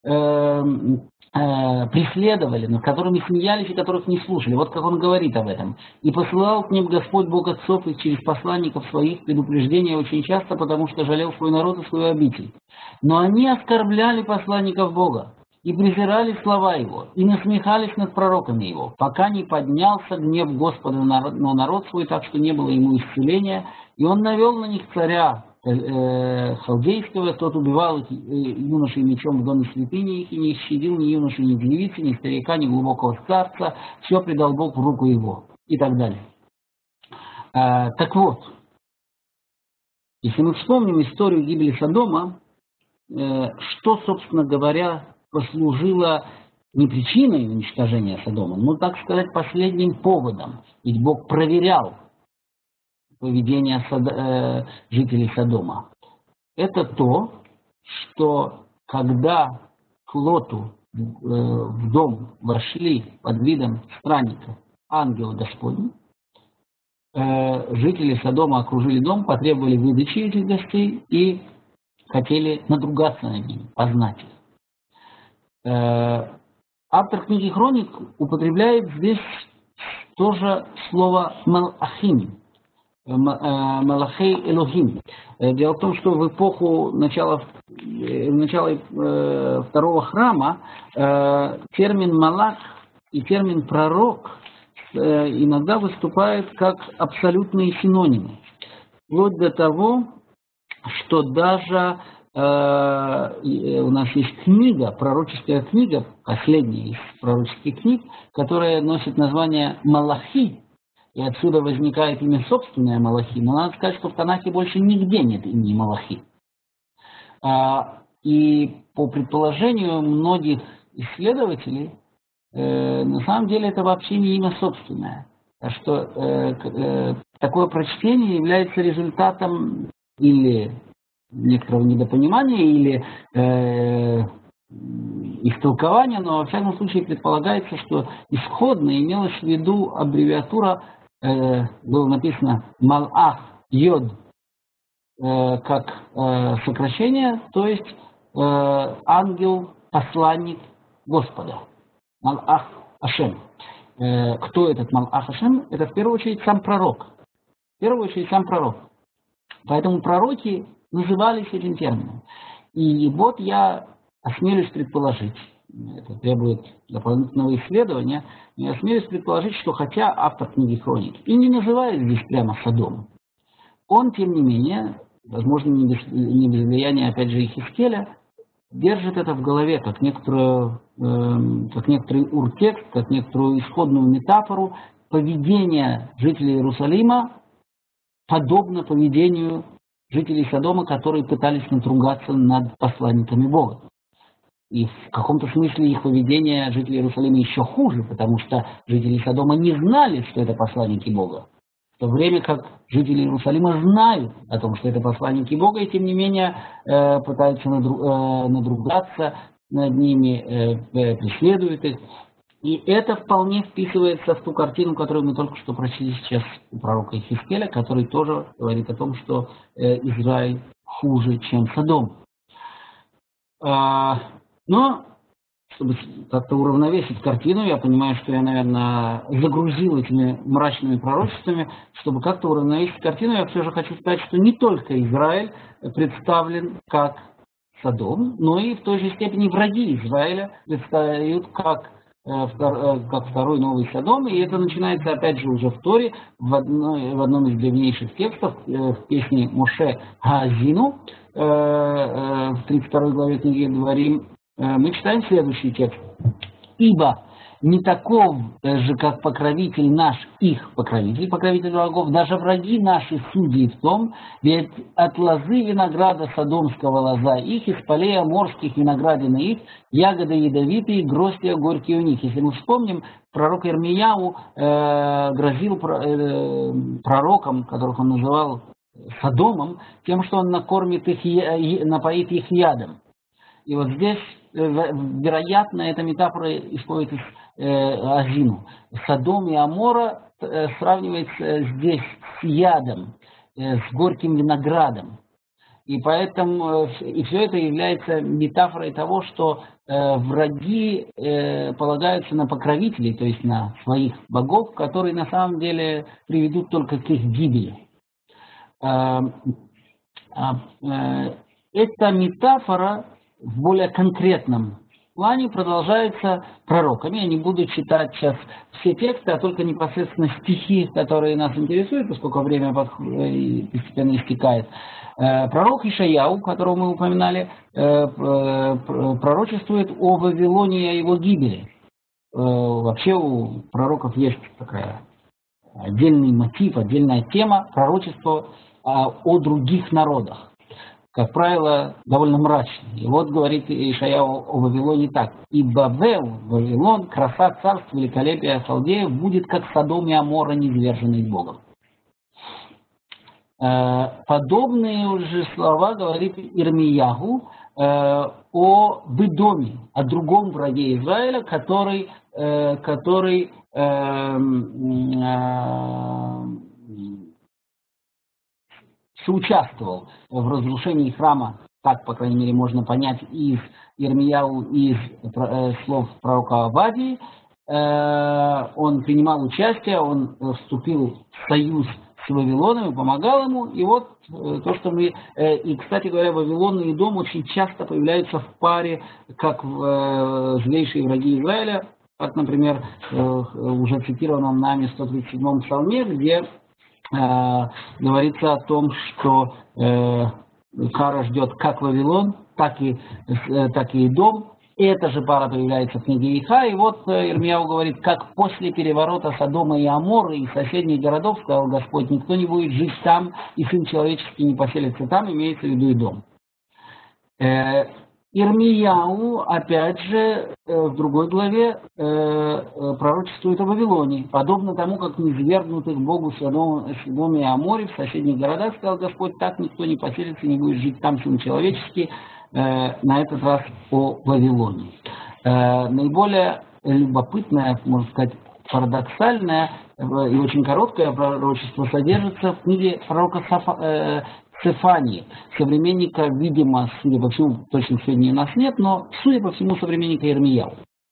преследовали, над которыми смеялись и которых не слушали. Вот как он говорит об этом. «И посылал к ним Господь Бог отцов их через посланников своих предупреждения очень часто, потому что жалел свой народ и свою обитель. Но они оскорбляли посланников Бога и презирали слова его, и насмехались над пророками его, пока не поднялся гнев Господа на народ свой, так что не было ему исцеления, и он навел на них царя халдейского, тот убивал их юношей мечом в доме святыни их, и не щадил ни юноши, ни девицы, ни старика, ни глубокого старца, все предал Бог в руку его, и так далее. Так вот, если мы вспомним историю гибели Содома, что, собственно говоря, послужило не причиной уничтожения Содома, но, так сказать, последним поводом. Ведь Бог проверял поведение жителей Содома. Это то, что когда к Лоту в дом вошли под видом странников ангелы Господни, жители Содома окружили дом, потребовали выдачи этих гостей и хотели надругаться над ними, познать их. Автор книги «Хроник» употребляет здесь тоже слово «малахим», «малахей Элохим». Дело в том, что в эпоху начала второго храма термин «малах» и термин «пророк» иногда выступают как абсолютные синонимы. Вплоть до того, что даже у нас есть книга, пророческая книга, последняя из пророческих книг, которая носит название «Малахи», и отсюда возникает имя собственное Малахи. Но надо сказать, что в Танахе больше нигде нет имени Малахи. И по предположению многих исследователей, на самом деле это вообще не имя собственное. Так что такое прочтение является результатом или некоторого недопонимания, или истолкования, но во всяком случае предполагается, что исходно имелось в виду аббревиатура, было написано «Малах Йод», как сокращение, то есть ангел, посланник Господа. Малах Ашем. Кто этот Малах Ашем? Это в первую очередь сам пророк. В первую очередь сам пророк. Поэтому пророки назывались этим термином. И вот я осмелюсь предположить, это требует дополнительного исследования, я осмелюсь предположить, что хотя автор книги «Хроник» и не называет здесь прямо Содом, он, тем не менее, возможно, не без влияния, опять же, Ихискеля, держит это в голове как некоторый уртекст, как некоторую исходную метафору поведения жителей Иерусалима, подобно поведению жителей Содома, которые пытались надругаться над посланниками Бога. И в каком-то смысле их поведение жителей Иерусалима еще хуже, потому что жители Содома не знали, что это посланники Бога. В то время как жители Иерусалима знают о том, что это посланники Бога, и тем не менее пытаются надругаться над ними, преследуют их. И это вполне вписывается в ту картину, которую мы только что прочли сейчас у пророка Ихискеля, который тоже говорит о том, что Израиль хуже, чем Содом. Но, чтобы как-то уравновесить картину, я понимаю, что я, наверное, загрузил этими мрачными пророчествами, чтобы как-то уравновесить картину, я все же хочу сказать, что не только Израиль представлен как Содом, но и в той же степени враги Израиля предстают как второй новый Содом, и это начинается опять же уже в Торе, в одном из древнейших текстов, в песне Моше Хаазину, в 32 главе книги Дворим, мы читаем следующий текст. «Ибо не таков же, как покровитель наш, их покровитель, покровитель врагов, даже враги наши судьи в том, ведь от лозы винограда содомского лоза их, из полей аморских виноградины их, ягоды ядовитые, гроздья горькие у них». Если мы вспомним, пророк Ирмияу грозил пророкам, которых он называл Содомом, тем, что он накормит их, напоит их ядом. И вот здесь, вероятно, эта метафора исходит из Азину. Содом и Амора сравнивается здесь с ядом, с горьким виноградом. И поэтому и все это является метафорой того, что враги полагаются на покровителей, то есть на своих богов, которые на самом деле приведут только к их гибели. Эта метафора в более конкретном плане продолжается пророками. Я не буду читать сейчас все тексты, а только непосредственно стихи, которые нас интересуют, поскольку время постепенно истекает. Пророк Ишаяу, которого мы упоминали, пророчествует о Вавилоне и о его гибели. Вообще у пророков есть такая отдельный мотив, отдельная тема пророчества о других народах. Как правило, довольно мрачный. И вот говорит Ишаяу о Вавилоне так. «И Бавел, Вавилон, краса царства, великолепия халдеев, будет как Содом и Амора, низверженный Богом». Подобные уже слова говорит Ирмияху о Ведоме, о другом враге Израиля, который соучаствовал в разрушении храма, так, по крайней мере, можно понять из Ирмияу, из слов пророка Авадии. Он принимал участие, он вступил в союз с Вавилоном и помогал ему. И вот то, что мы... И, кстати говоря, Вавилон и Эдом очень часто появляются в паре, как злейшие враги Израиля, как, например, уже цитированном нами 137-м псалме, где говорится о том, что кара ждет как Вавилон, так и Эдом. Эта же пара появляется в книге Иха, и вот Ирмияу говорит, как после переворота Содома и Аморы и соседних городов, сказал Господь, никто не будет жить там, и Сын Человеческий не поселится там, имеется в виду Эдом. Ирмияу, опять же, в другой главе пророчествует о Вавилоне. Подобно тому, как низвергнутых Богу Содоме и Аморе в соседних городах, сказал Господь, так никто не поселится, не будет жить там, Сын Человеческий, на этот раз о Вавилоне. Наиболее любопытное, можно сказать, парадоксальное и очень короткое пророчество содержится в книге пророка Сефании, современника, видимо, судя по всему, точных сведений у нас нет, но, судя по всему, современника Ирмияу.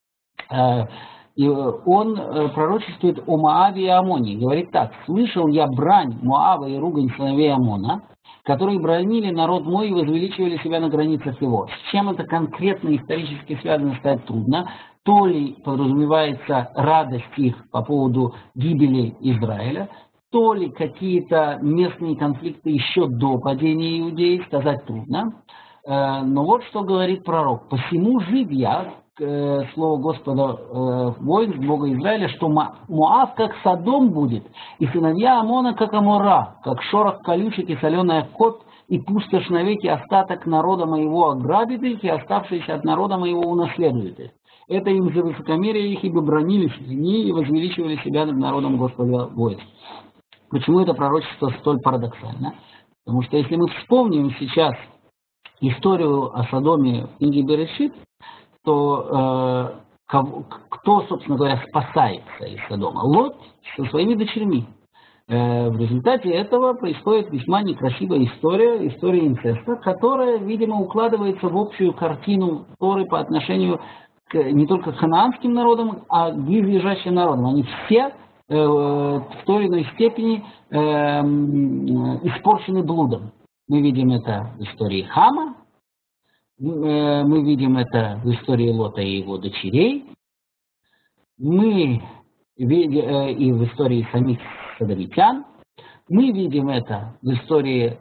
И он пророчествует о Моаве и Амоне. Говорит так: «Слышал я брань Моава и ругань сыновей Амона, которые бранили народ мой и возвеличивали себя на границах его». С чем это конкретно исторически связано, сказать трудно. То ли подразумевается радость их по поводу гибели Израиля, то ли какие-то местные конфликты еще до падения Иудеи, сказать трудно. Но вот что говорит пророк: «Посему жив я», слово Господа воинств, Бога Израиля, что Моав как Содом будет, и сыновья Амона как Амора, как шорох колючек и соленая кот, и пустошь навеки остаток народа моего ограбит их, и оставшиеся от народа моего унаследуют их. Это им за высокомерие их, ибо бранились они и возвеличивали себя над народом Господа воинств». Почему это пророчество столь парадоксально? Потому что если мы вспомним сейчас историю о Содоме в книге Берешит, то кто, собственно говоря, спасается из Содома? Лот со своими дочерьми. В результате этого происходит весьма некрасивая история инцеста, которая, видимо, укладывается в общую картину Торы по отношению не только к ханаанским народам, а к близлежащим народам. Они все в той или иной степени испорчены блудом. Мы видим это в истории Хама, мы видим это в истории Лота и его дочерей, мы видим и в истории самих содомитян, мы видим это в истории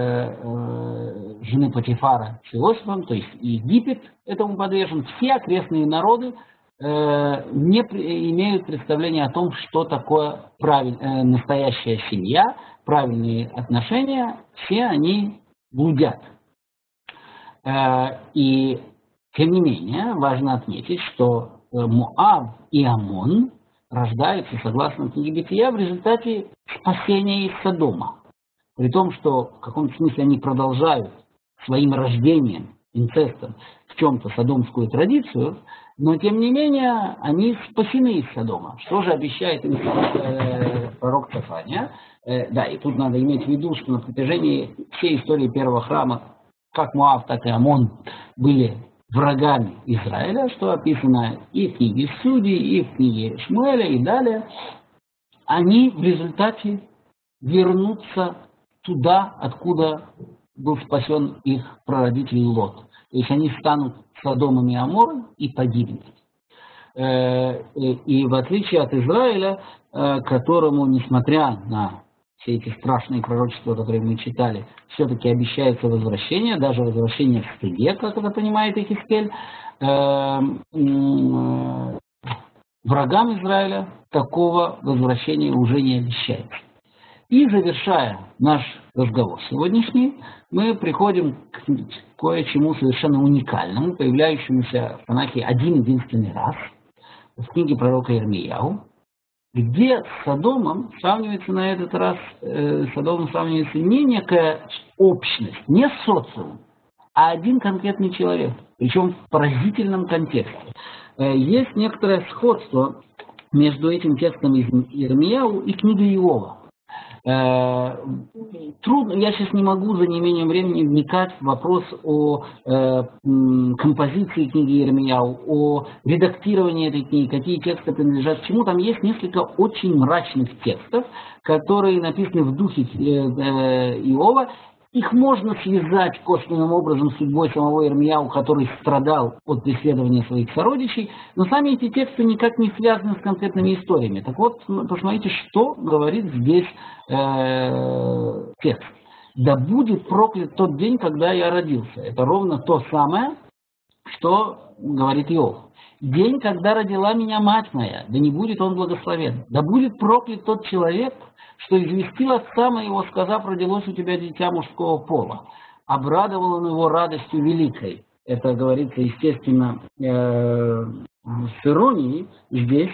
жены Потифара с Иосифом, то есть Египет этому подвержен. Все окрестные народы не имеют представления о том, что такое настоящая семья, правильные отношения, все они блудят. И, тем не менее, важно отметить, что Моав и Амон рождаются, согласно книге Бытия, в результате спасения из Содома. При том, что в каком-то смысле они продолжают своим рождением, инцестом, в чем-то содомскую традицию, но, тем не менее, они спасены из Содома. Что же обещает им пророк Сефания? Да, и тут надо иметь в виду, что на протяжении всей истории первого храма как Моав, так и Амон были врагами Израиля, что описано и в книге Судей, и в книге Шмуэля, и далее. Они в результате вернутся туда, откуда был спасен их прародитель Лот. То есть они станут Содомом и Амором и погибнут. И в отличие от Израиля, которому, несмотря на все эти страшные пророчества, которые мы читали, все-таки обещается возвращение, даже возвращение в стыде, как это понимает Ихискель, врагам Израиля такого возвращения уже не обещается. И завершая наш разговор сегодняшний, мы приходим к кое-чему совершенно уникальному, появляющемуся в Танахе один-единственный раз, в книге пророка Ирмияу, где с Содомом сравнивается на этот раз, Содомом сравнивается не некая общность, не социум, а один конкретный человек, причем в поразительном контексте. Есть некоторое сходство между этим текстом из Ирмияу и книгой Иова. Трудно, я сейчас не могу за неимением времени вникать в вопрос о композиции книги Ирмияу, о редактировании этой книги, какие тексты принадлежат к чему. Там есть несколько очень мрачных текстов, которые написаны в духе Иова. Их можно связать косвенным образом с судьбой самого Ирмияу, который страдал от преследования своих сородичей, но сами эти тексты никак не связаны с конкретными историями. Так вот, посмотрите, что говорит здесь текст. «Да будет проклят тот день, когда я родился». Это ровно то самое, что говорит Иов. «День, когда родила меня мать моя, да не будет он благословен. Да будет проклят тот человек, что известил отца моего, сказав, родилось у тебя дитя мужского пола. Обрадовал он его радостью великой». Это говорится, естественно, с иронией здесь.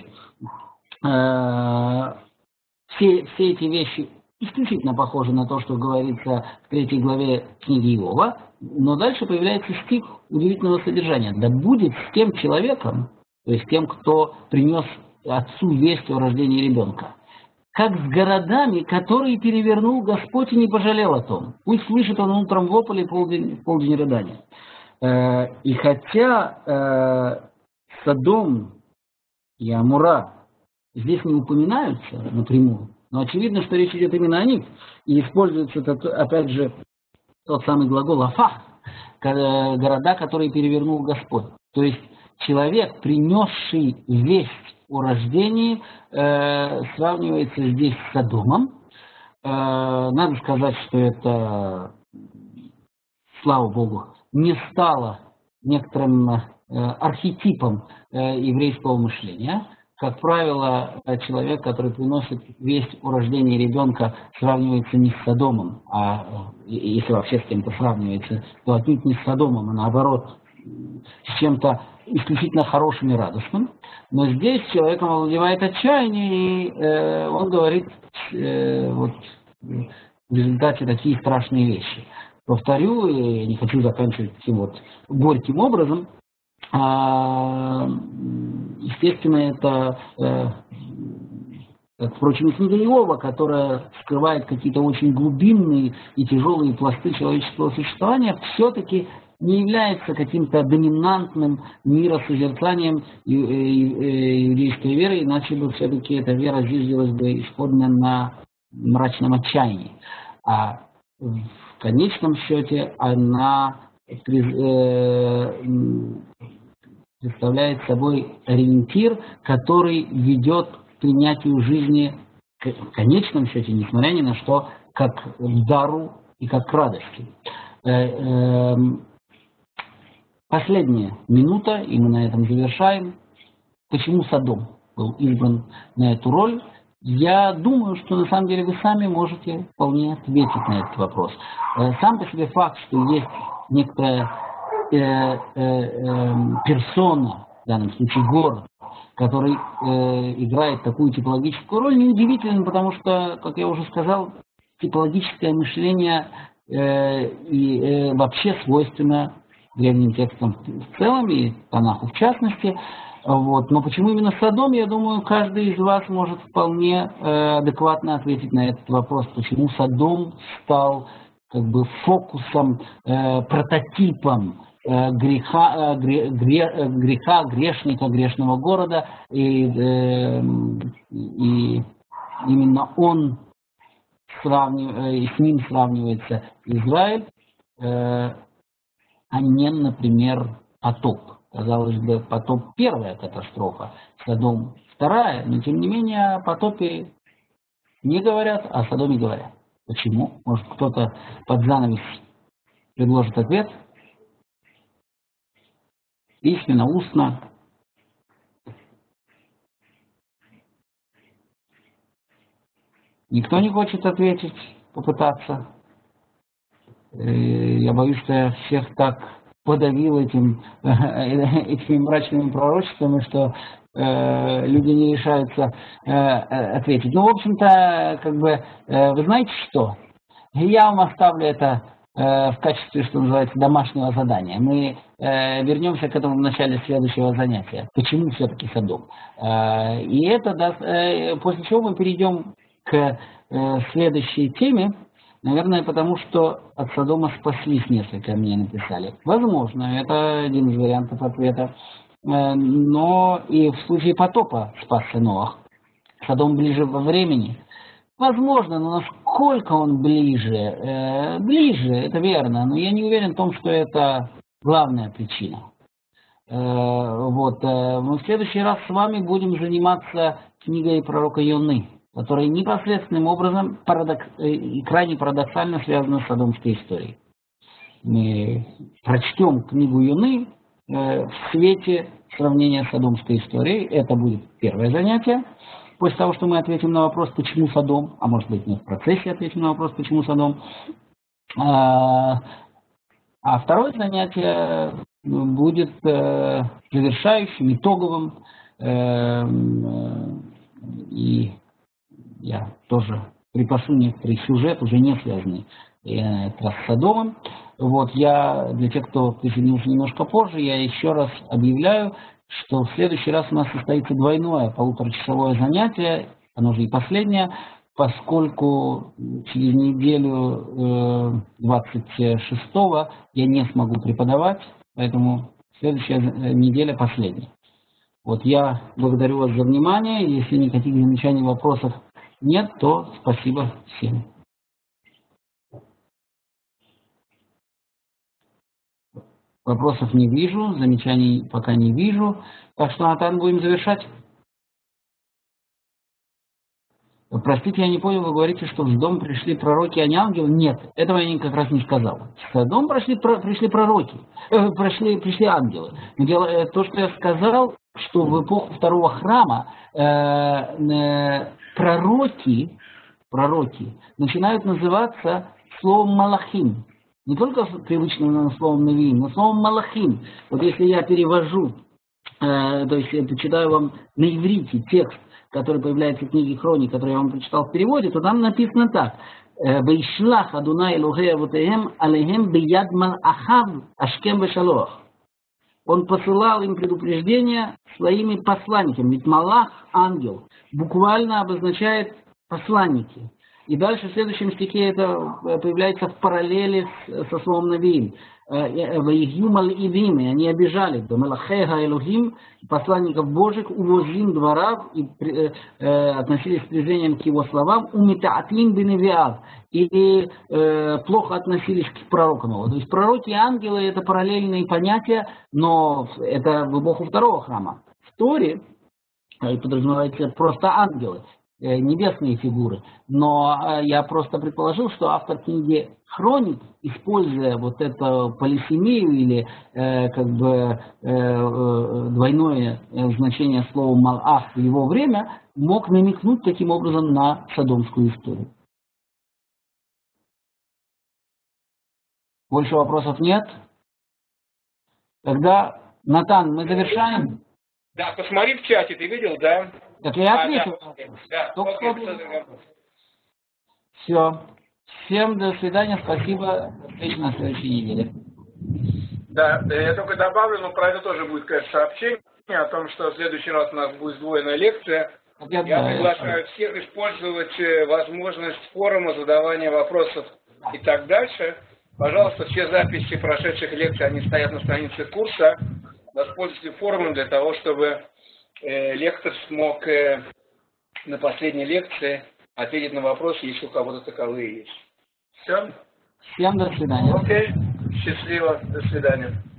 Все эти вещи исключительно похожи на то, что говорится в 3 главе книги Иова, но дальше появляется стих удивительного содержания. «Да будет с тем человеком», то есть тем, кто принес отцу весть о рождении ребенка, «как с городами, которые перевернул Господь и не пожалел о том. Пусть слышит он утром вопль и полдень рыдания». И хотя Содом и Амура здесь не упоминаются напрямую, но очевидно, что речь идет именно о них. И используется, опять же, тот самый глагол «афах», города, которые перевернул Господь. То есть человек, принесший весть о рождении, сравнивается здесь с Содомом. Надо сказать, что это, слава Богу, не стало некоторым архетипом еврейского мышления. Как правило, человек, который приносит весть о рождении ребенка, сравнивается не с Содомом, а если вообще с кем-то сравнивается, то отнюдь не с Содомом, а наоборот, с чем-то исключительно хорошим и радостным. Но здесь человеком овладевает отчаяние, и он говорит вот, в результате такие страшные вещи. Повторю, и не хочу заканчивать таким вот горьким образом. Естественно, это, впрочем, и книга Иова, которая скрывает какие-то очень глубинные и тяжелые пласты человеческого существования, все-таки не является каким-то доминантным миросозерцанием еврейской веры, иначе бы все-таки эта вера зиждилась бы исходно на мрачном отчаянии. А в конечном счете она представляет собой ориентир, который ведет к принятию жизни, в конечном счете, несмотря ни на что, как к дару и как к радости. Последняя минута, и мы на этом завершаем. Почему Содом был избран на эту роль? Я думаю, что на самом деле вы сами можете вполне ответить на этот вопрос. Сам по себе факт, что есть некоторая персона, в данном случае город, который играет такую типологическую роль, неудивителен, потому что, как я уже сказал, типологическое мышление и вообще свойственно древним текстам в целом и Танаху в частности. Вот. Но почему именно Содом, я думаю, каждый из вас может вполне адекватно ответить на этот вопрос. Почему Содом стал как бы фокусом, прототипом греха, грешника, грешного города, и именно он и с ним сравнивается Израиль. а не, например, потоп. Казалось бы, потоп – первая катастрофа, Содом – вторая, но тем не менее о потопе не говорят, а о Содоме говорят. Почему? Может, кто-то под занавес предложит ответ? Письменно, устно. Никто не хочет ответить, попытаться. Я боюсь, что я всех так подавил этими мрачными пророчествами, что люди не решаются ответить. Ну, в общем-то, как бы, вы знаете что? Я вам оставлю это в качестве, что называется, домашнего задания. Мы вернемся к этому в начале следующего занятия. Почему все-таки Содом? И это даст, после чего мы перейдем к следующей теме. Наверное, потому что от Содома спаслись, несколько мне написали. Возможно, это один из вариантов ответа. Но и в случае потопа спасся Ноах. Содом ближе во времени. Возможно, но насколько он ближе? Ближе, это верно, но я не уверен в том, что это главная причина. Вот. Мы в следующий раз с вами будем заниматься книгой пророка Йоны, которая непосредственным образом крайне парадоксально связана с Содомской историей. Мы прочтем книгу Йоны в свете сравнения с Содомской историей. Это будет первое занятие. После того, что мы ответим на вопрос, почему Содом, а может быть, мы в процессе ответим на вопрос, почему Содом. А второе занятие будет завершающим, итоговым. И я тоже припашу некоторый сюжет, уже не связанный с Содомом. Вот я, для тех, кто присоединился немножко позже, я еще раз объявляю, что в следующий раз у нас состоится двойное полуторачасовое занятие, оно же и последнее, поскольку через неделю 26-го я не смогу преподавать, поэтому следующая неделя последняя. Вот я благодарю вас за внимание. Если никаких замечаний, вопросов нет, то спасибо всем. Вопросов не вижу, замечаний пока не вижу. Так что, Натан, будем завершать. Простите, я не понял, вы говорите, что в дом пришли пророки, а не ангелы? Нет, этого я как раз не сказал. В дом пришли пророки, пришли ангелы. Но дело, то, что я сказал, что в эпоху второго храма пророки начинают называться словом малахим. Не только привычным словом навиим, но словом малахим. Вот если я перевожу, то есть я читаю вам на иврите текст, который появляется в книге Хроник, который я вам прочитал в переводе, то там написано так. «Вейшлах Адунай Элохей авотеhem алейхем бияд малахав ашкем бешалох». Он посылал им предупреждение своими посланниками. Ведь малах, ангел, буквально обозначает посланники. И дальше в следующем стихе это появляется в параллели со словом навиим. Они обижали посланников Божьих, увозим дворав, и относились с презрением к его словам, или плохо относились к пророкам его. То есть пророки и ангелы это параллельные понятия, но это в эпоху второго храма. В Торе подразумевается просто ангелы, небесные фигуры. Но я просто предположил, что автор книги Хроник, используя вот эту полисемию или двойное значение слова «малах» в его время, мог намекнуть таким образом на содомскую историю. Больше вопросов нет? Тогда, Натан, мы завершаем? Да, посмотри в чате, ты видел, да? Так я ответил. Да. Все. Всем до свидания, спасибо. До встречи на следующей неделе. Да, я только добавлю, но про это тоже будет, конечно, сообщение о том, что в следующий раз у нас будет сдвоенная лекция. Я приглашаю всех использовать возможность форума, задавания вопросов и так дальше. Пожалуйста, все записи прошедших лекций, они стоят на странице курса. Воспользуйтесь форумом для того, чтобы лектор смог на последней лекции ответить на вопросы, если у кого-то таковые есть. Все? Всем до свидания. Окей. Счастливо. До свидания.